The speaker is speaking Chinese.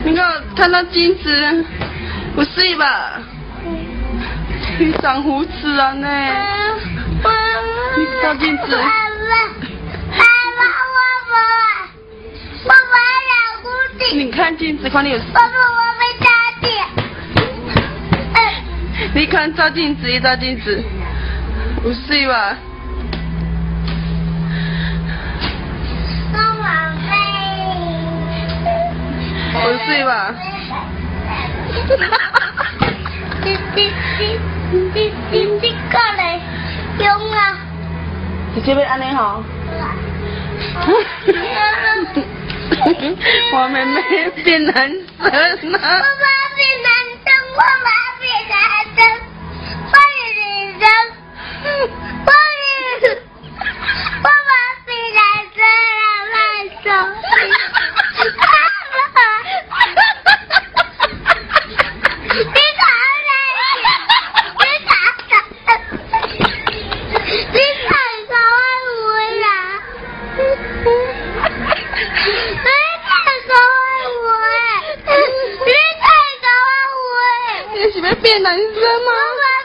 你给我看到镜子，不是吧？你长胡子啊呢？你照镜子。你看镜子，看你有。 爸爸，我被打点。 你看照镜子，一照镜子，不是吧？ 帮我背。 不是吧？ 你过来，用啊！ 直接要安尼吼。我妹妹变男生了。 爸爸变男生，我妈变男生，我是女生，我妈变男生了，慢手。 你是要变男生吗？